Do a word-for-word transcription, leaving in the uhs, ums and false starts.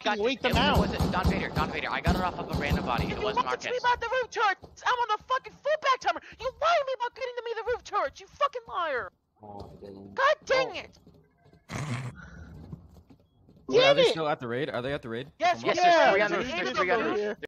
got wait it, them out. It wasn't Don Vader. Don Vader. I got it off of a random body. It You wasn't lied to me Marcus. about the roof turrets. I'm on the fucking fullback timer. You lied to me about getting to me the roof turrets. You fucking liar. Oh, I didn't. God dang Oh. it. Wait, are Damn they it! still at the raid? Are they at the raid? Yes, Yes, yes, there's Yeah, three on the there's roof. David There's on three on the the roof. roof.